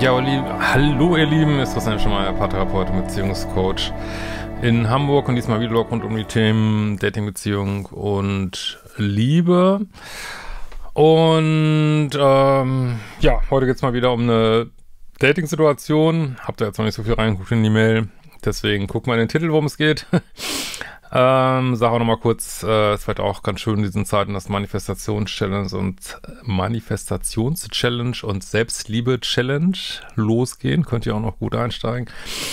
Ja, hallo ihr Lieben, ist Christian Schemeier, Paartherapeut und Beziehungscoach in Hamburg und diesmal wieder rund um die Themen Dating, Beziehung und Liebe. Und ja, heute geht es mal wieder um eine Dating-Situation. Habt ihr jetzt noch nicht so viel reingeguckt in die Mail, deswegen guckt mal in den Titel, worum es geht. Sag auch nochmal kurz, es wird auch ganz schön in diesen Zeiten das Manifestations-Challenge und Selbstliebe-Challenge losgehen. Könnt ihr auch noch gut einsteigen.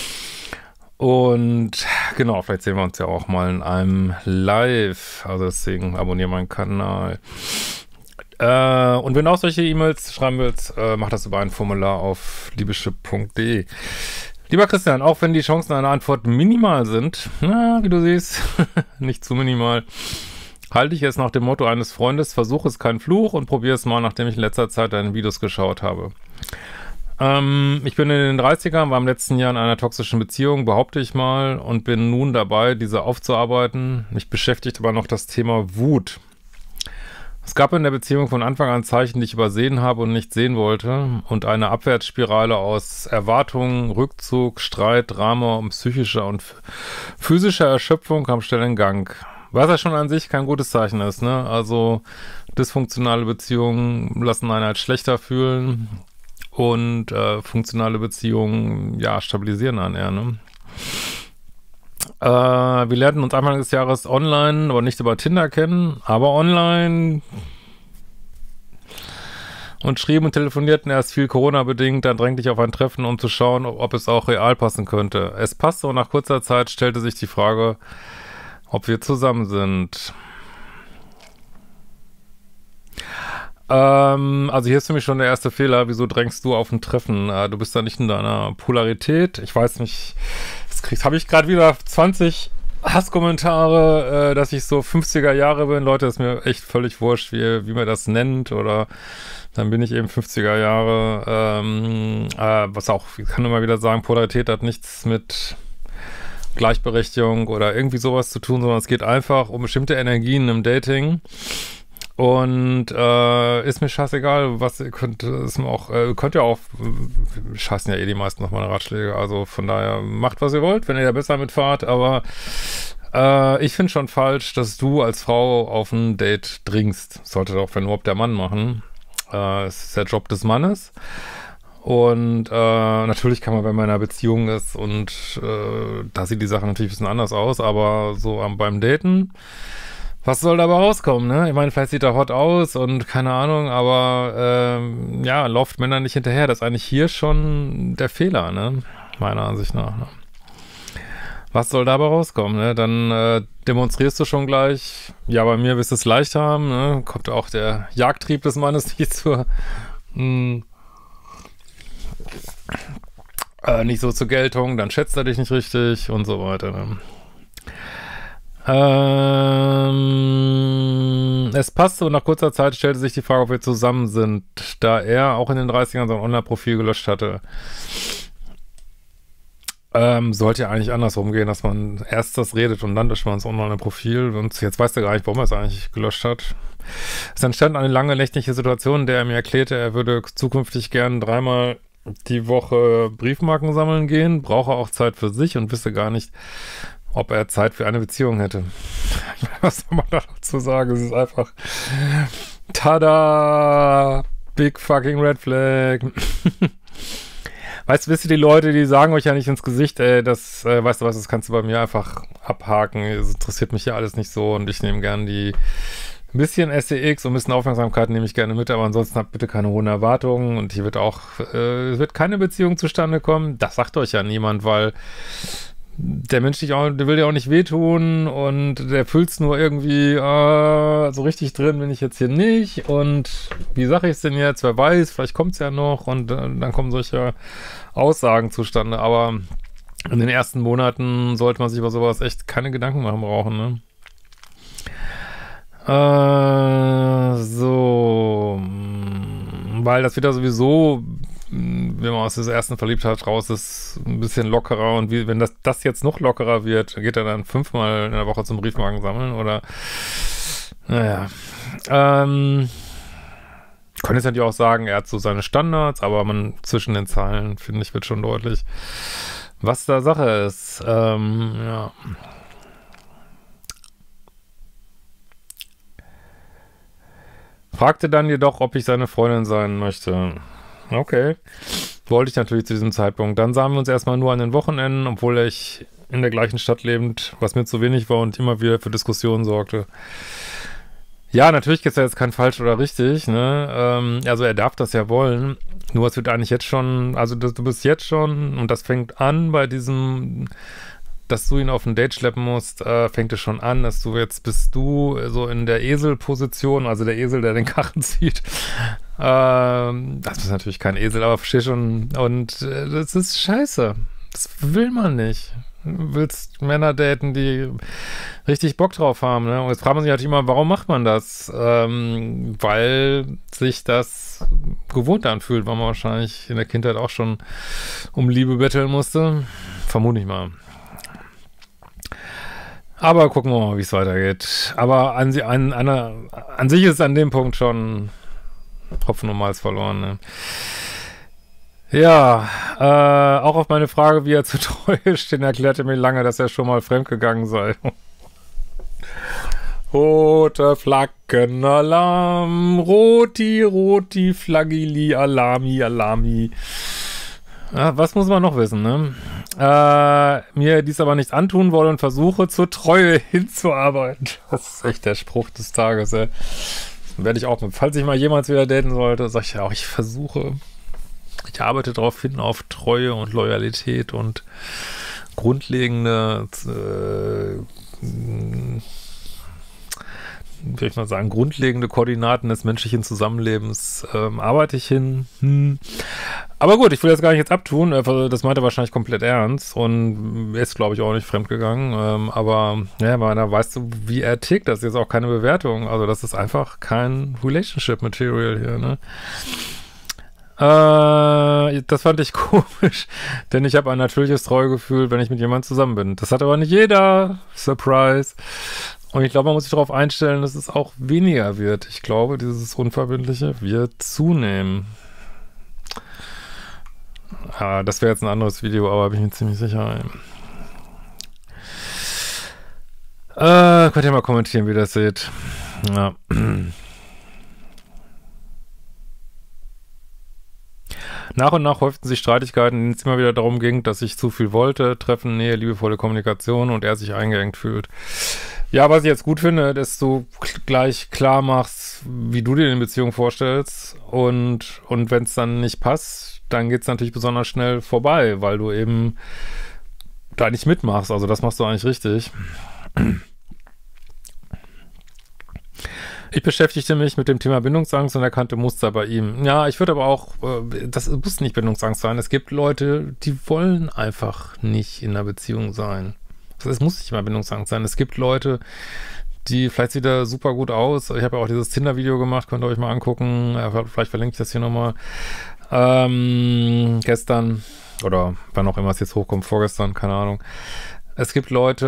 Und genau, vielleicht sehen wir uns ja auch mal in einem Live. Also deswegen abonniere meinen Kanal. Und wenn du auch solche E-Mails schreiben willst, mach das über ein Formular auf liebeschip.de. Lieber Christian, auch wenn die Chancen einer Antwort minimal sind, na, wie du siehst, nicht zu minimal, halte ich es nach dem Motto eines Freundes, versuch es kein Fluch und probier es mal, nachdem ich in letzter Zeit deine Videos geschaut habe. Ich bin in den 30ern, war im letzten Jahr in einer toxischen Beziehung, behaupte ich mal, und bin nun dabei, diese aufzuarbeiten. Mich beschäftigt aber noch das Thema Wut. Es gab in der Beziehung von Anfang an Zeichen, die ich übersehen habe und nicht sehen wollte, und eine Abwärtsspirale aus Erwartungen, Rückzug, Streit, Drama und psychischer und physischer Erschöpfung kam schnell in Gang. Was ja schon an sich kein gutes Zeichen ist, ne? Also dysfunktionale Beziehungen lassen einen halt schlechter fühlen und funktionale Beziehungen, ja, stabilisieren einen eher, ne? Wir lernten uns Anfang des Jahres online, aber nicht über Tinder kennen, aber online, und schrieben und telefonierten erst viel Corona-bedingt, dann drängte ich auf ein Treffen, um zu schauen, ob es auch real passen könnte. Es passte und nach kurzer Zeit stellte sich die Frage, ob wir zusammen sind. Also hier ist für mich schon der erste Fehler. Wieso drängst du auf ein Treffen? Du bist da nicht in deiner Polarität. Ich weiß nicht, habe ich gerade wieder 20 Hasskommentare, dass ich so 50er Jahre bin. Leute, ist mir echt völlig wurscht, wie man das nennt, oder dann bin ich eben 50er Jahre. Was auch, ich kann nur mal wieder sagen, Polarität hat nichts mit Gleichberechtigung oder irgendwie sowas zu tun, sondern es geht einfach um bestimmte Energien im Dating. Und ist mir scheißegal, was ihr könnt, ist mir auch, könnt ihr auch, scheißen ja eh die meisten noch meine Ratschläge, also von daher macht, was ihr wollt, wenn ihr da besser mitfahrt, aber ich finde schon falsch, dass du als Frau auf ein Date dringst. Sollte doch, wenn überhaupt, der Mann machen. Es ist der Job des Mannes. Und natürlich kann man, wenn man in einer Beziehung ist, und da sieht die Sache natürlich ein bisschen anders aus, aber so beim Daten, was soll dabei rauskommen, ne? Ich meine, vielleicht sieht er hot aus und keine Ahnung, aber ja, läuft Männer nicht hinterher. Das ist eigentlich hier schon der Fehler, ne? Meiner Ansicht nach, ne? Was soll dabei rauskommen, ne? Dann demonstrierst du schon gleich, ja, bei mir wirst du es leicht haben, ne? Kommt auch der Jagdtrieb des Mannes nicht nicht so zur Geltung, dann schätzt er dich nicht richtig und so weiter, ne? Es passte und nach kurzer Zeit stellte sich die Frage, ob wir zusammen sind, da er auch in den 30ern sein Online-Profil gelöscht hatte. Sollte ja eigentlich andersrum gehen, dass man erst das redet und dann löscht man das Online-Profil, und jetzt weiß er gar nicht, warum er es eigentlich gelöscht hat. Es entstand eine lange nächtliche Situation, in der er mir erklärte, er würde zukünftig gern 3-mal die Woche Briefmarken sammeln gehen, brauche auch Zeit für sich und wisse gar nicht, ob er Zeit für eine Beziehung hätte. Was soll man dazu sagen? Es ist einfach tada! Big fucking red flag. Weißt du, wisst ihr, die Leute, die sagen euch ja nicht ins Gesicht, ey, das, weißt du was, das kannst du bei mir einfach abhaken. Es interessiert mich ja alles nicht so, und ich nehme gern ein bisschen SEX und ein bisschen Aufmerksamkeit nehme ich gerne mit, aber ansonsten habt bitte keine hohen Erwartungen, und hier wird auch, es wird keine Beziehung zustande kommen. Das sagt euch ja niemand, weil der Mensch der will dir auch nicht wehtun, und der fühlt's nur irgendwie, so richtig drin bin ich jetzt hier nicht, und wie sage ich es denn jetzt, wer weiß, vielleicht kommt's ja noch, und dann kommen solche Aussagen zustande, aber in den ersten Monaten sollte man sich über sowas echt keine Gedanken machen brauchen, ne? So, weil das wieder sowieso, wenn man aus der ersten Verliebtheit raus ist, ein bisschen lockerer, und wenn das jetzt noch lockerer wird, geht er dann 5-mal in der Woche zum Briefmarken sammeln, oder naja. könnte jetzt natürlich auch sagen, er hat so seine Standards, aber man zwischen den Zeilen, finde ich, wird schon deutlich, was da Sache ist. Ja. Fragte dann jedoch, ob ich seine Freundin sein möchte. Okay. Wollte ich natürlich zu diesem Zeitpunkt. Dann sahen wir uns erstmal nur an den Wochenenden, obwohl ich in der gleichen Stadt lebend, was mir zu wenig war und immer wieder für Diskussionen sorgte. Ja, natürlich gibt es ja jetzt kein falsch oder richtig, ne? Also er darf das ja wollen. Nur es wird eigentlich jetzt schon, also du bist jetzt schon, und das fängt an bei diesem, dass du ihn auf ein Date schleppen musst, fängt es schon an, dass bist du so in der Eselposition, also der Esel, der den Karren zieht. Das ist natürlich kein Esel, aber versteh schon, und das ist scheiße. Das will man nicht. Du willst Männer daten, die richtig Bock drauf haben, ne? Und jetzt fragt man sich halt immer, warum macht man das? Weil sich das gewohnt anfühlt, weil man wahrscheinlich in der Kindheit auch schon um Liebe betteln musste. Vermute ich mal. Aber gucken wir mal, wie es weitergeht. Aber an sich ist an dem Punkt schon Hopfen und Malz verloren, ne? Ja, auch auf meine Frage, wie er zu treu steht, erklärte mir lange, dass er schon mal fremdgegangen sei. Rote Flaggen, Alarm, Roti, Roti, Flaggili, Alami, Alami. Ja, was muss man noch wissen, ne? Mir dies aber nicht antun wolle und versuche, zur Treue hinzuarbeiten. Das ist echt der Spruch des Tages, ey. Werde ich auch, falls ich mal jemals wieder daten sollte, sag ich ja auch, ich arbeite darauf hin, auf Treue und Loyalität und grundlegende, wie soll ich mal sagen, grundlegende Koordinaten des menschlichen Zusammenlebens arbeite ich hin. Aber gut, ich will das gar nicht jetzt abtun, das meint er wahrscheinlich komplett ernst und ist, glaube ich, auch nicht fremdgegangen, aber ja, da weißt du, wie er tickt, das ist jetzt auch keine Bewertung, also das ist einfach kein Relationship-Material hier, ne? Das fand ich komisch, denn ich habe ein natürliches Treuegefühl, wenn ich mit jemandem zusammen bin. Das hat aber nicht jeder. Surprise. Und ich glaube, man muss sich darauf einstellen, dass es auch weniger wird. Ich glaube, dieses Unverbindliche wird zunehmen. Ja, das wäre jetzt ein anderes Video, aber bin ich mir ziemlich sicher. Könnt ihr mal kommentieren, wie ihr das seht. Ja. Nach und nach häuften sich Streitigkeiten, in denen es immer wieder darum ging, dass ich zu viel wollte, Treffen, Nähe, liebevolle Kommunikation und er sich eingeengt fühlt. Ja, was ich jetzt gut finde, dass du gleich klar machst, wie du dir eine Beziehung vorstellst und wenn es dann nicht passt, dann geht es natürlich besonders schnell vorbei, weil du eben da nicht mitmachst. Also das machst du eigentlich richtig. Ich beschäftigte mich mit dem Thema Bindungsangst und erkannte Muster bei ihm. Ja, ich würde aber auch, das muss nicht Bindungsangst sein. Es gibt Leute, die wollen einfach nicht in einer Beziehung sein. Es muss nicht mal Bindungsangst sein. Es gibt Leute, die, vielleicht sieht er super gut aus. Ich habe ja auch dieses Tinder-Video gemacht, könnt ihr euch mal angucken. Vielleicht verlinke ich das hier nochmal. Gestern oder wann auch immer es jetzt hochkommt, vorgestern, keine Ahnung. Es gibt Leute,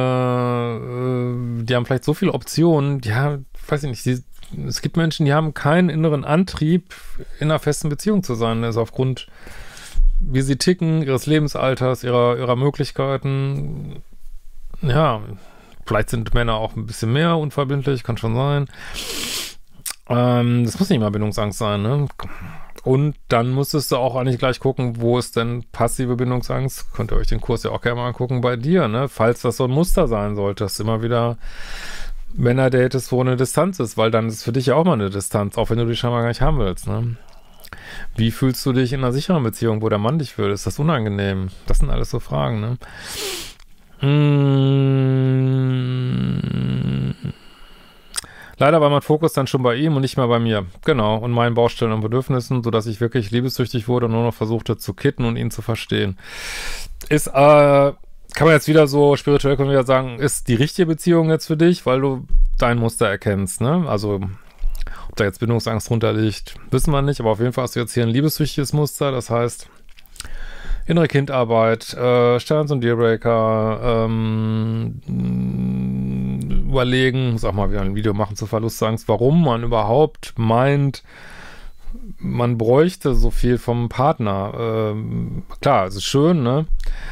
die haben vielleicht so viele Optionen, ja, weiß ich nicht, es gibt Menschen, die haben keinen inneren Antrieb, in einer festen Beziehung zu sein. Also aufgrund, wie sie ticken, ihres Lebensalters, ihrer Möglichkeiten. Ja, vielleicht sind Männer auch ein bisschen mehr unverbindlich, kann schon sein. Das muss nicht mal Bindungsangst sein, ne? Und dann musstest du auch eigentlich gleich gucken, wo ist denn passive Bindungsangst? Könnt ihr euch den Kurs ja auch gerne mal angucken bei dir, ne? Falls das so ein Muster sein sollte, dass immer wieder Männer datest, wo eine Distanz ist, weil dann ist für dich ja auch mal eine Distanz, auch wenn du die scheinbar gar nicht haben willst, ne? Wie fühlst du dich in einer sicheren Beziehung, wo der Mann dich will? Ist das unangenehm? Das sind alles so Fragen, ne? Leider war mein Fokus dann schon bei ihm und nicht mehr bei mir. Genau, und meinen Baustellen und Bedürfnissen, sodass ich wirklich liebessüchtig wurde und nur noch versuchte zu kitten und ihn zu verstehen. Ist, kann man jetzt wieder so spirituell können wir ja sagen, ist die richtige Beziehung jetzt für dich, weil du dein Muster erkennst, ne? Also, ob da jetzt Bindungsangst drunter liegt, wissen wir nicht, aber auf jeden Fall hast du jetzt hier ein liebessüchtiges Muster, das heißt, innere Kindarbeit, Stern und Dealbreaker, überlegen, muss auch mal wieder ein Video machen zur Verlustangst, warum man überhaupt meint, man bräuchte so viel vom Partner. Klar, es ist schön, ne?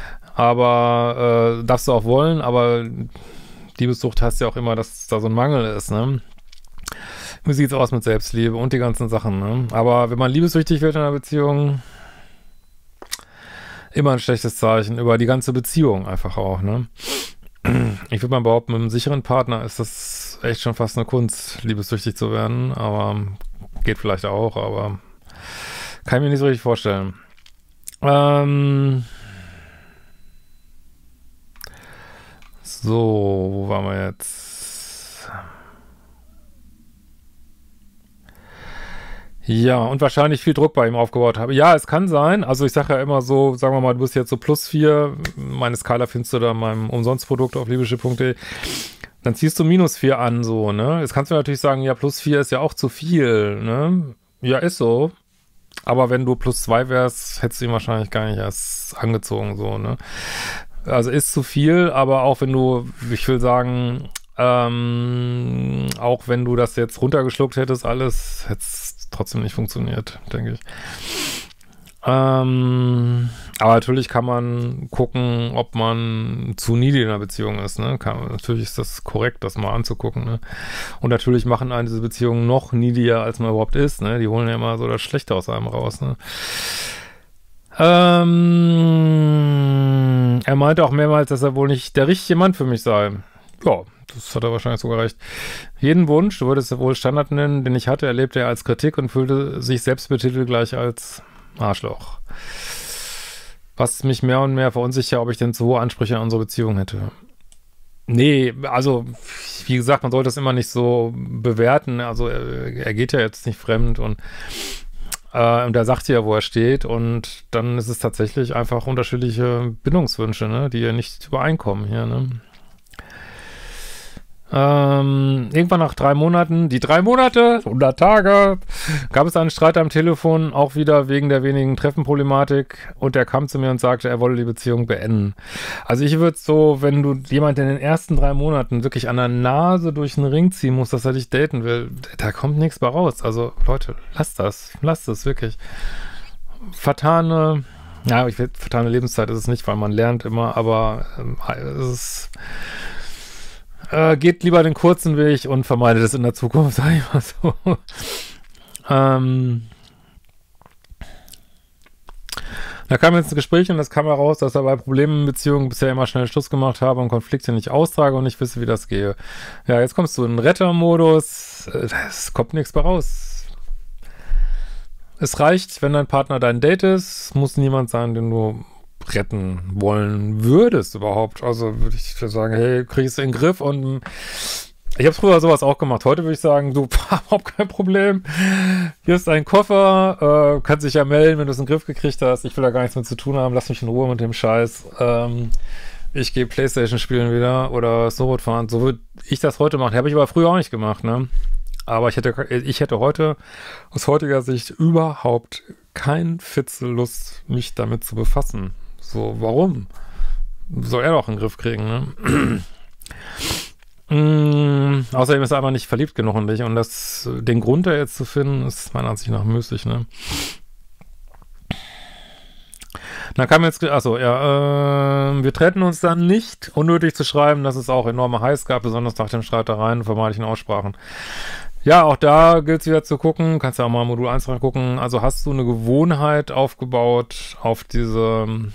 Aber darfst du auch wollen, aber Liebessucht heißt ja auch immer, dass da so ein Mangel ist, ne? Wie sieht's aus mit Selbstliebe und die ganzen Sachen, ne? Aber wenn man liebessüchtig wird in einer Beziehung, immer ein schlechtes Zeichen über die ganze Beziehung einfach auch, ne? Ich würde mal behaupten, mit einem sicheren Partner ist das echt schon fast eine Kunst, liebessüchtig zu werden, aber geht vielleicht auch, aber kann ich mir nicht so richtig vorstellen. So, wo waren wir jetzt? Ja, und wahrscheinlich viel Druck bei ihm aufgebaut habe. Ja, es kann sein. Also ich sage ja immer so, sagen wir mal, du bist jetzt so +4. Meine Skala findest du da in meinem Umsonstprodukt auf liebeschiff.de. Dann ziehst du -4 an, so, ne? Jetzt kannst du natürlich sagen, ja, +4 ist ja auch zu viel, ne? Ja, ist so. Aber wenn du +2 wärst, hättest du ihn wahrscheinlich gar nicht erst angezogen, so, ne? Also ist zu viel, aber auch wenn du, ich will sagen, auch wenn du das jetzt runtergeschluckt hättest, alles, hätte es trotzdem nicht funktioniert, denke ich. Aber natürlich kann man gucken, ob man zu needy in einer Beziehung ist, ne? Natürlich ist das korrekt, das mal anzugucken, ne? Und natürlich machen einen diese Beziehungen noch needier, als man überhaupt ist, ne? Die holen ja immer so das Schlechte aus einem raus, ne? Er meinte auch mehrmals, dass er wohl nicht der richtige Mann für mich sei. Ja, das hat er wahrscheinlich sogar recht. Jeden Wunsch, du würdest es wohl Standard nennen, den ich hatte, erlebte er als Kritik und fühlte sich selbstbetitelt gleich als Arschloch. Was mich mehr und mehr verunsichert, ob ich denn zu hohe Ansprüche an unsere Beziehung hätte. Nee, also, wie gesagt, man sollte das immer nicht so bewerten. Also, er geht ja jetzt nicht fremd und er sagt ja, wo er steht, und dann ist es tatsächlich einfach unterschiedliche Bindungswünsche, ne, die ja nicht übereinkommen hier, ne. Irgendwann nach 3 Monaten, die 3 Monate, 100 Tage, gab es einen Streit am Telefon, auch wieder wegen der wenigen Treffenproblematik, und er kam zu mir und sagte, er wolle die Beziehung beenden. Also ich würde so, wenn du jemand in den ersten 3 Monaten wirklich an der Nase durch den Ring ziehen musst, dass er dich daten will, da kommt nichts bei raus. Also Leute, lasst das wirklich. Vertane Lebenszeit ist es nicht, weil man lernt immer, aber es ist... geht lieber den kurzen Weg und vermeidet es in der Zukunft, sag ich mal so. Da kam jetzt ein Gespräch und es kam heraus, dass er bei Problemen in Beziehungen bisher immer schnell Schluss gemacht habe und Konflikte nicht austrage und nicht wisse, wie das gehe. Ja, jetzt kommst du in den Rettermodus, es kommt nichts mehr raus. Es reicht, wenn dein Partner dein Date ist, muss niemand sein, den du retten wollen würdest überhaupt. Also würde ich sagen, hey, kriegst du in den Griff. Und ich habe früher sowas auch gemacht. Heute würde ich sagen, du, überhaupt kein Problem. Hier ist dein Koffer, kannst dich ja melden, wenn du es in den Griff gekriegt hast. Ich will da gar nichts mit zu tun haben. Lass mich in Ruhe mit dem Scheiß. Ich gehe Playstation spielen wieder oder Snowboard fahren. So würde ich das heute machen. Habe ich aber früher auch nicht gemacht, ne? Aber ich hätte heute aus heutiger Sicht überhaupt kein Fitzel Lust, mich damit zu befassen. So, warum? Soll er doch in den Griff kriegen, ne? Außerdem ist er einfach nicht verliebt genug in dich, und den Grund da jetzt zu finden, ist meiner Ansicht nach müßig, ne? Dann kam jetzt, wir trennten uns dann nicht, unnötig zu schreiben, dass es auch enorme Highs gab, besonders nach den Streitereien und vermeintlichen Aussprachen. Ja, auch da gilt es wieder zu gucken, kannst ja auch mal Modul 1 reingucken, also hast du eine Gewohnheit aufgebaut auf dieses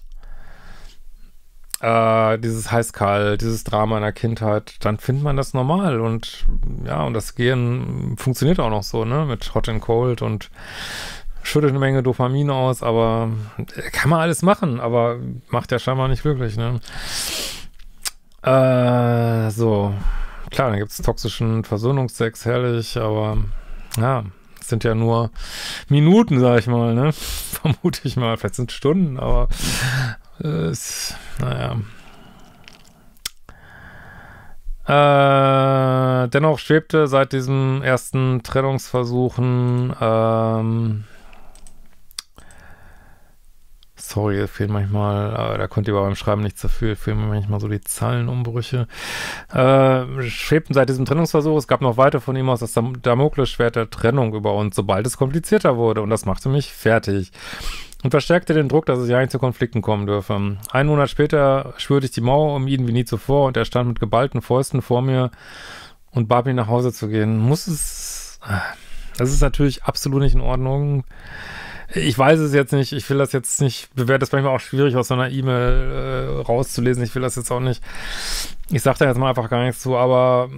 heiß-kalt, dieses Drama in der Kindheit, dann findet man das normal, und ja, und das Gehen funktioniert auch noch so, ne, mit Hot and Cold und schüttet eine Menge Dopamin aus, aber kann man alles machen, aber macht ja scheinbar nicht glücklich, ne. So, klar, dann gibt's toxischen Versöhnungsex, herrlich, aber ja, es sind ja nur Minuten, sag ich mal, ne, vermute ich mal, vielleicht sind es Stunden, aber naja. Dennoch schwebte seit diesen ersten Trennungsversuchen sorry, fehlen manchmal, da konnte ihr beim Schreiben nichts dafür, fehlen manchmal so die Zeilenumbrüche. Schwebten seit diesem Trennungsversuch, es gab noch weiter von ihm aus das Damoklesschwert der Trennung über uns, sobald es komplizierter wurde. Und das machte mich fertig. Und verstärkte den Druck, dass es ja nicht zu Konflikten kommen dürfe. 1 Monat später schwürte ich die Mauer um ihn wie nie zuvor und er stand mit geballten Fäusten vor mir und bat mich nach Hause zu gehen. Das ist natürlich absolut nicht in Ordnung. Ich weiß es jetzt nicht, ich will das jetzt nicht, bewerte das manchmal auch schwierig aus so einer E-Mail rauszulesen, ich will das jetzt auch nicht, ich sag da jetzt mal einfach gar nichts zu, aber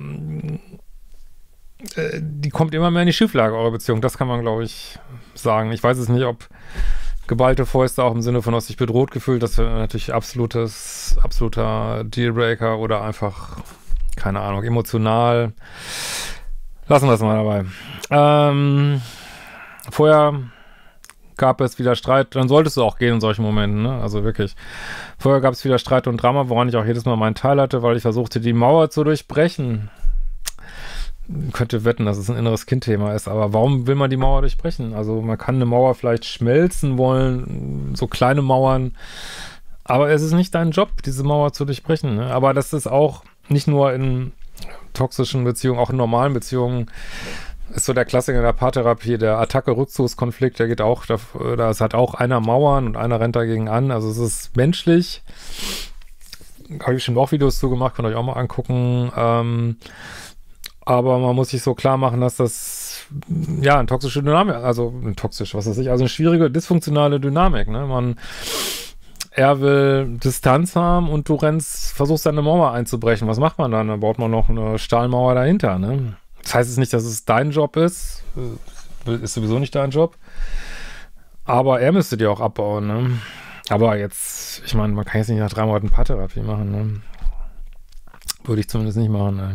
die kommt immer mehr in die Schieflage, eure Beziehung, das kann man, glaube ich, sagen. Ich weiß es nicht, ob geballte Fäuste auch im Sinne von, hast dich bedroht gefühlt, das wäre natürlich absoluter Dealbreaker oder einfach, keine Ahnung, emotional. Lassen wir es mal dabei. Vorher gab es wieder Streit, dann solltest du auch gehen in solchen Momenten, ne? Also wirklich. Vorher gab es wieder Streit und Drama, woran ich auch jedes Mal meinen Teil hatte, weil ich versuchte, die Mauer zu durchbrechen. Ich könnte wetten, dass es ein inneres Kindthema ist, aber warum will man die Mauer durchbrechen? Also man kann eine Mauer vielleicht schmelzen wollen, so kleine Mauern, aber es ist nicht dein Job, diese Mauer zu durchbrechen, ne? Aber das ist auch nicht nur in toxischen Beziehungen, auch in normalen Beziehungen, ist so der Klassiker der Paartherapie, der Attacke-Rückzugskonflikt, der geht auch, da hat auch einer Mauern und einer rennt dagegen an, also es ist menschlich. Habe ich schon auch Videos zu gemacht, könnt ihr euch auch mal angucken, aber man muss sich so klar machen, dass das, ja, eine toxische Dynamik, also eine schwierige, dysfunktionale Dynamik, ne, er will Distanz haben und du versuchst deine Mauer einzubrechen. Was macht man dann? Dann baut man noch eine Stahlmauer dahinter, ne? Das heißt jetzt nicht, dass es dein Job ist. Ist sowieso nicht dein Job. Aber er müsste dir auch abbauen, ne? Aber jetzt, ich meine, man kann jetzt nicht nach 3 Monaten Paartherapie machen, ne? Würde ich zumindest nicht machen, ne?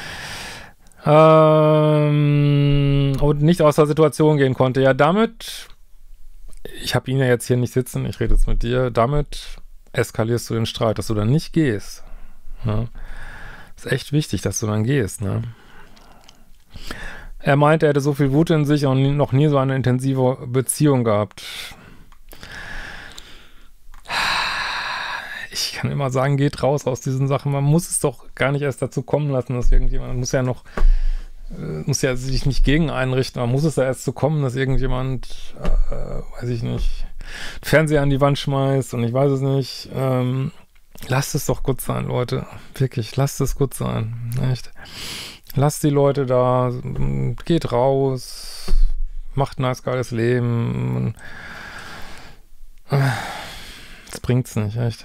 Und nicht aus der Situation gehen konnte. Ja, damit, ich habe ihn ja jetzt hier nicht sitzen, ich rede jetzt mit dir, damit eskalierst du den Streit, dass du dann nicht gehst. Ne? Ist echt wichtig, dass du dann gehst, ne? Er meinte, er hätte so viel Wut in sich und noch nie so eine intensive Beziehung gehabt. Ich kann immer sagen, geht raus aus diesen Sachen. Man muss es doch gar nicht erst dazu kommen lassen, dass irgendjemand, muss ja sich nicht gegen einrichten, man muss es da erst zu kommen, dass irgendjemand, weiß ich nicht, Fernseher an die Wand schmeißt und ich weiß es nicht. Lasst es doch gut sein, Leute. Wirklich, lasst es gut sein. Echt. Lasst die Leute da, geht raus, macht ein nice, geiles Leben. Das bringt's nicht, echt.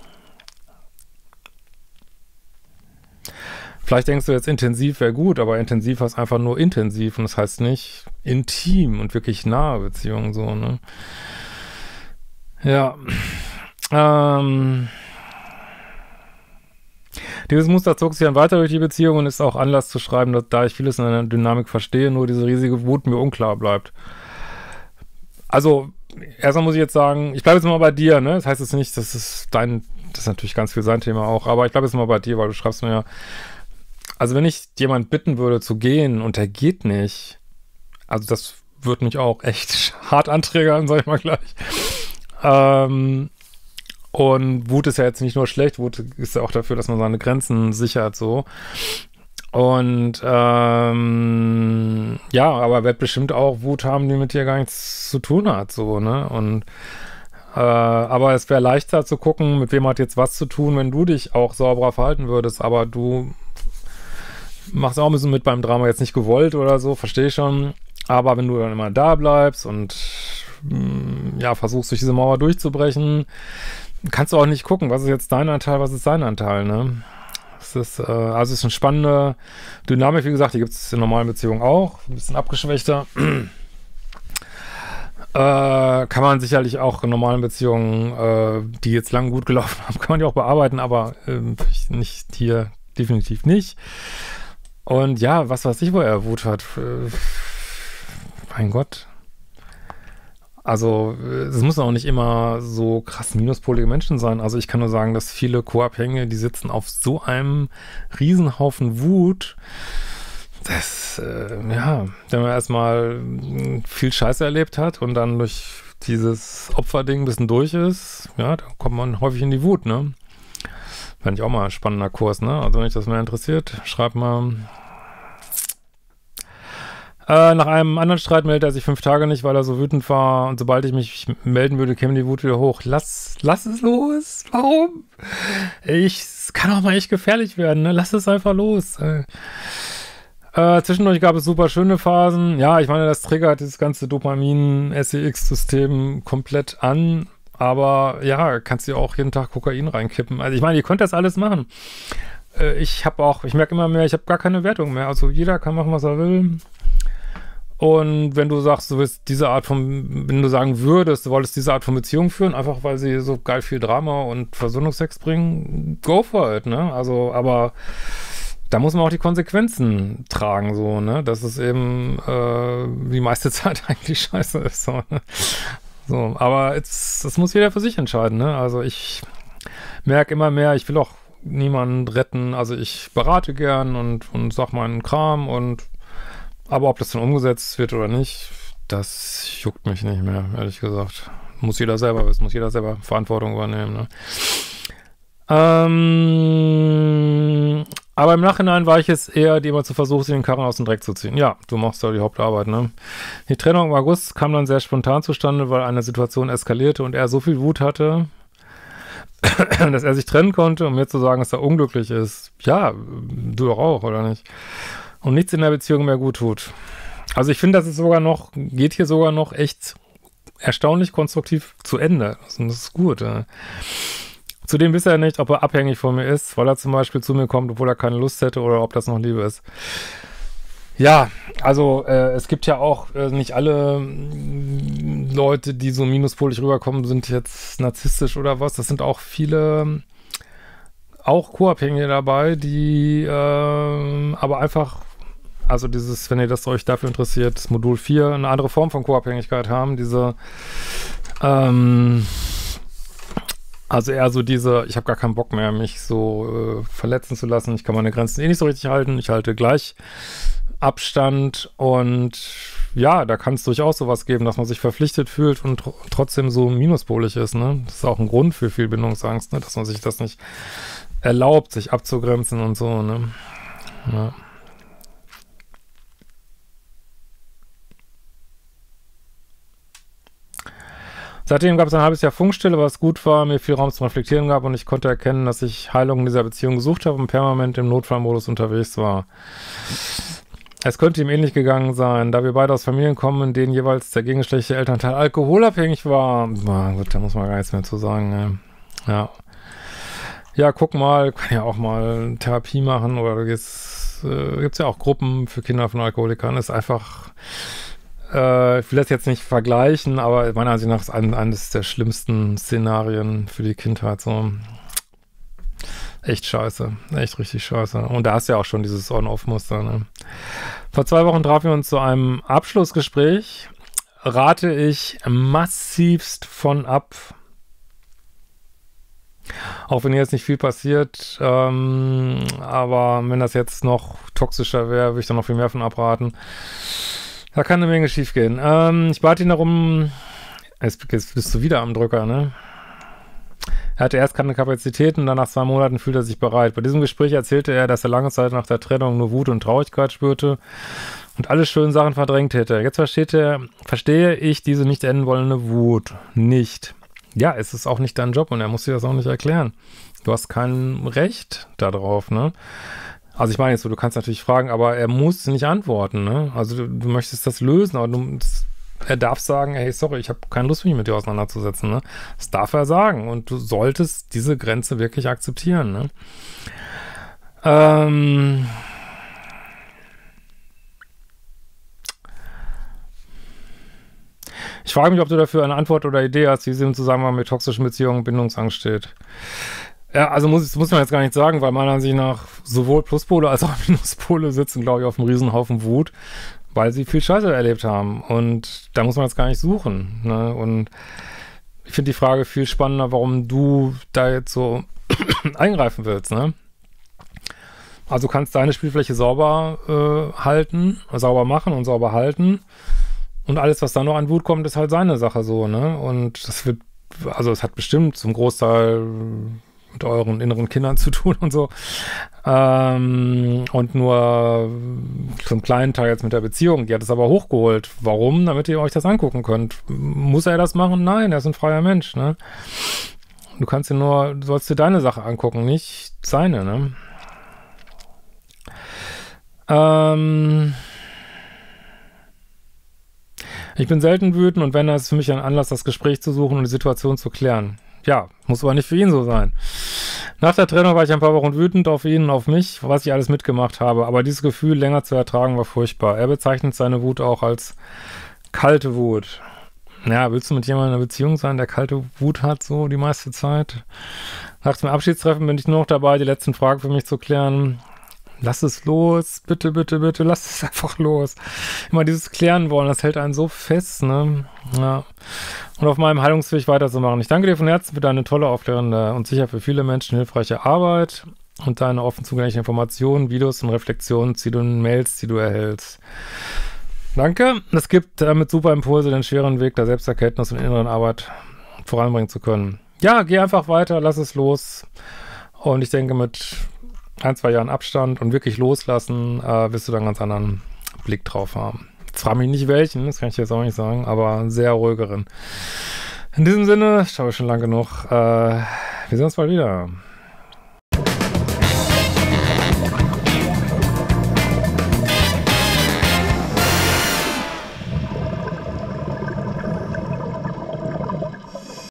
Vielleicht denkst du jetzt, intensiv wäre gut, aber intensiv heißt einfach nur intensiv und das heißt nicht intim und wirklich nahe Beziehungen, so, ne? Ja. Dieses Muster zog sich dann weiter durch die Beziehung und ist auch Anlass zu schreiben, dass, da ich vieles in einer Dynamik verstehe, nur diese riesige Wut mir unklar bleibt. Also, erstmal muss ich jetzt sagen, ich bleibe jetzt mal bei dir, ne? Das heißt jetzt nicht, das ist natürlich ganz viel sein Thema auch, aber ich bleibe jetzt mal bei dir, weil du schreibst mir ja, also wenn ich jemand bitten würde zu gehen und der geht nicht, also das würde mich auch echt hart anträgern, sag ich mal gleich. Und Wut ist ja jetzt nicht nur schlecht, Wut ist ja auch dafür, dass man seine Grenzen sichert, so. Und ja, aber wird bestimmt auch Wut haben, die mit dir gar nichts zu tun hat, so, ne? Und aber es wäre leichter zu gucken, mit wem hat jetzt was zu tun, wenn du dich auch sauberer verhalten würdest, aber du machst auch ein bisschen mit beim Drama, jetzt nicht gewollt oder so, verstehe ich schon, aber wenn du dann immer da bleibst und ja, versuchst durch diese Mauer durchzubrechen, kannst du auch nicht gucken, was ist jetzt dein Anteil, was ist sein Anteil, ne? Es ist, also es ist eine spannende Dynamik, wie gesagt, die gibt es in normalen Beziehungen auch, ein bisschen abgeschwächter. Kann man sicherlich auch in normalen Beziehungen, die jetzt lang gut gelaufen haben, kann man die auch bearbeiten, aber nicht hier, definitiv nicht. Und ja, was weiß ich, wo er Wut hat. Mein Gott. Also, es müssen auch nicht immer so krass minuspolige Menschen sein. Also ich kann nur sagen, dass viele Co-Abhängige, die sitzen auf so einem Riesenhaufen Wut, dass, ja, wenn man erstmal viel Scheiße erlebt hat und dann durch dieses Opferding ein bisschen durch ist, ja, dann kommt man häufig in die Wut, ne? Fände ich auch mal ein spannender Kurs, ne? Also wenn euch das mehr interessiert, schreibt mal. Nach einem anderen Streit meldet er sich 5 Tage nicht, weil er so wütend war. Und sobald ich mich melden würde, käme die Wut wieder hoch. Lass es los. Warum? Es kann auch mal echt gefährlich werden, ne? Lass es einfach los. Zwischendurch gab es super schöne Phasen. Ja, ich meine, das triggert dieses ganze Dopamin-SEX-System komplett an. Aber ja, kannst du auch jeden Tag Kokain reinkippen. Also ich meine, ihr könnt das alles machen. Ich merke immer mehr, ich habe gar keine Wertung mehr. Also jeder kann machen, was er will. Und wenn du sagst, wenn du sagen würdest, du wolltest diese Art von Beziehung führen, einfach weil sie so geil viel Drama und Versöhnungsex bringen, go for it, ne? Also, aber da muss man auch die Konsequenzen tragen, so, ne? Dass es eben die meiste Zeit eigentlich scheiße ist, so, ne? So, aber das muss jeder für sich entscheiden, ne? Also ich merke immer mehr, ich will auch niemanden retten, also ich berate gern und sag meinen Kram aber ob das dann umgesetzt wird oder nicht, das juckt mich nicht mehr, ehrlich gesagt. Muss jeder selber wissen, muss jeder selber Verantwortung übernehmen, ne? Aber im Nachhinein war ich es eher, die immer zu versuchen, sich den Karren aus dem Dreck zu ziehen. Ja, du machst da die Hauptarbeit, ne? Die Trennung im August kam dann sehr spontan zustande, weil eine Situation eskalierte und er so viel Wut hatte, dass er sich trennen konnte, um mir zu sagen, dass er unglücklich ist. Ja, du doch auch, oder nicht? Und nichts in der Beziehung mehr gut tut. Also ich finde, geht hier sogar noch echt erstaunlich konstruktiv zu Ende. Und das ist gut. Ja. Zudem weiß er nicht, ob er abhängig von mir ist, weil er zum Beispiel zu mir kommt, obwohl er keine Lust hätte oder ob das noch Liebe ist. Ja, also es gibt ja auch nicht alle Leute, die so minuspolig rüberkommen, sind jetzt narzisstisch oder was. Das sind auch viele auch Co-Abhängige dabei, die aber einfach, also wenn ihr das euch dafür interessiert, das Modul 4, eine andere Form von Co-Abhängigkeit haben, also eher so ich habe gar keinen Bock mehr, mich so verletzen zu lassen, ich kann meine Grenzen nicht so richtig halten, ich halte gleich Abstand und ja, da kann es durchaus sowas geben, dass man sich verpflichtet fühlt und trotzdem so minuspolig ist, ne? Das ist auch ein Grund für viel Bindungsangst, ne? Dass man sich das nicht erlaubt, sich abzugrenzen und so, ne? Ja. Seitdem gab es ein halbes Jahr Funkstille, was gut war, mir viel Raum zum Reflektieren gab und ich konnte erkennen, dass ich Heilung in dieser Beziehung gesucht habe und permanent im Notfallmodus unterwegs war. Es könnte ihm ähnlich gegangen sein, da wir beide aus Familien kommen, in denen jeweils der gegengeschlechtliche Elternteil alkoholabhängig war. Gut, da muss man gar nichts mehr zu sagen, ne? Ja. Ja, guck mal, kann ja auch mal Therapie machen oder gibt's ja auch Gruppen für Kinder von Alkoholikern. Ist einfach, ich will das jetzt nicht vergleichen, aber meiner Ansicht nach ist eines der schlimmsten Szenarien für die Kindheit so. Echt scheiße, echt richtig scheiße. Und da hast du ja auch schon dieses On-Off-Muster, ne? Vor 2 Wochen trafen wir uns zu einem Abschlussgespräch. Rate ich massivst von ab. Auch wenn hier jetzt nicht viel passiert, aber wenn das jetzt noch toxischer wäre, würde ich da noch viel mehr von abraten. Da kann eine Menge schief gehen. Ich bat ihn darum, jetzt bist du wieder am Drücker, ne? Er hatte erst keine Kapazitäten, dann nach 2 Monaten fühlte er sich bereit. Bei diesem Gespräch erzählte er, dass er lange Zeit nach der Trennung nur Wut und Traurigkeit spürte und alle schönen Sachen verdrängt hätte. Jetzt verstehe ich diese nicht enden wollende Wut nicht. Ja, es ist auch nicht dein Job und er muss dir das auch nicht erklären. Du hast kein Recht darauf, ne? Also ich meine jetzt so, du kannst natürlich fragen, aber er muss nicht antworten, ne? Also du möchtest das lösen, aber er darf sagen, hey, sorry, ich habe keine Lust, mich mit dir auseinanderzusetzen, ne? Das darf er sagen und du solltest diese Grenze wirklich akzeptieren, ne? Ich frage mich, ob du dafür eine Antwort oder Idee hast, wie sie im Zusammenhang mit toxischen Beziehungen und Bindungsangst steht. Ja, also muss man jetzt gar nicht sagen, weil meiner Ansicht nach sowohl Pluspole als auch Minuspole sitzen, glaube ich, auf einem Riesenhaufen Wut, weil sie viel Scheiße erlebt haben. Und da muss man jetzt gar nicht suchen, ne? Und ich finde die Frage viel spannender, warum du da jetzt so eingreifen willst, ne? Also du kannst deine Spielfläche sauber halten, sauber machen und sauber halten. Und alles, was da noch an Wut kommt, ist halt seine Sache so, ne? Und das wird, also es hat bestimmt zum Großteil mit euren inneren Kindern zu tun und so. Und nur zum kleinen Teil jetzt mit der Beziehung. Die hat es aber hochgeholt. Warum? Damit ihr euch das angucken könnt. Muss er das machen? Nein, er ist ein freier Mensch, ne? Du sollst dir deine Sache angucken, nicht seine, ne? Ich bin selten wütend und wenn, dann ist es für mich ein Anlass, das Gespräch zu suchen und die Situation zu klären. Ja, muss aber nicht für ihn so sein. Nach der Trennung war ich ein paar Wochen wütend auf ihn und auf mich, was ich alles mitgemacht habe. Aber dieses Gefühl, länger zu ertragen, war furchtbar. Er bezeichnet seine Wut auch als kalte Wut. Ja, willst du mit jemandem in einer Beziehung sein, der kalte Wut hat, so die meiste Zeit? Nach dem Abschiedstreffen bin ich nur noch dabei, die letzten Fragen für mich zu klären. Lass es los, bitte, bitte, bitte, lass es einfach los. Immer dieses Klären wollen, das hält einen so fest, ne? Ja. Und auf meinem Heilungsweg weiterzumachen. Ich danke dir von Herzen für deine tolle, aufklärende und sicher für viele Menschen hilfreiche Arbeit und deine offen zugänglichen Informationen, Videos und Reflexionen, Mails, die du erhältst. Danke. Es gibt damit super Impulse, den schweren Weg der Selbsterkenntnis und inneren Arbeit voranbringen zu können. Ja, geh einfach weiter, lass es los. Und ich denke, mit 1-2 Jahren Abstand und wirklich loslassen, wirst du dann einen ganz anderen Blick drauf haben. Jetzt frage mich nicht welchen, das kann ich jetzt auch nicht sagen, aber einen sehr ruhigeren. In diesem Sinne, ich habe schon lange genug. Wir sehen uns bald wieder.